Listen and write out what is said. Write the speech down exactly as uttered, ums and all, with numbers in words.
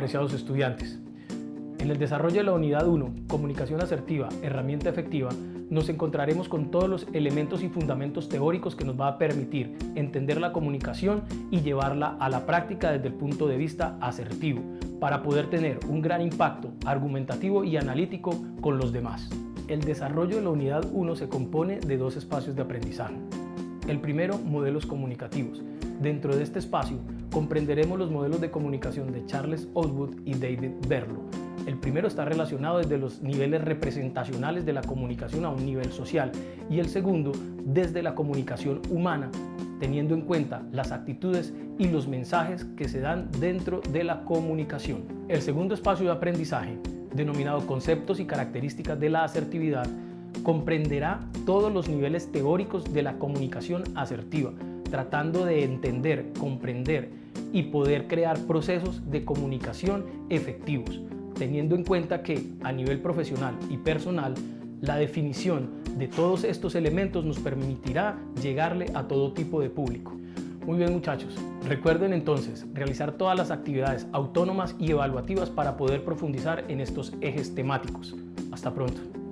apreciados estudiantes. En el desarrollo de la unidad uno, Comunicación asertiva, herramienta efectiva, nos encontraremos con todos los elementos y fundamentos teóricos que nos va a permitir entender la comunicación y llevarla a la práctica desde el punto de vista asertivo, para poder tener un gran impacto argumentativo y analítico con los demás. El desarrollo de la unidad uno se compone de dos espacios de aprendizaje. El primero, modelos comunicativos. Dentro de este espacio comprenderemos los modelos de comunicación de Charles Osgood y David Berlo. El primero está relacionado desde los niveles representacionales de la comunicación a un nivel social y el segundo desde la comunicación humana, teniendo en cuenta las actitudes y los mensajes que se dan dentro de la comunicación. El segundo espacio de aprendizaje, denominado Conceptos y características de la asertividad, comprenderá todos los niveles teóricos de la comunicación asertiva, tratando de entender, comprender y poder crear procesos de comunicación efectivos, teniendo en cuenta que a nivel profesional y personal, la definición de todos estos elementos nos permitirá llegarle a todo tipo de público. Muy bien, muchachos, recuerden entonces realizar todas las actividades autónomas y evaluativas para poder profundizar en estos ejes temáticos. Hasta pronto.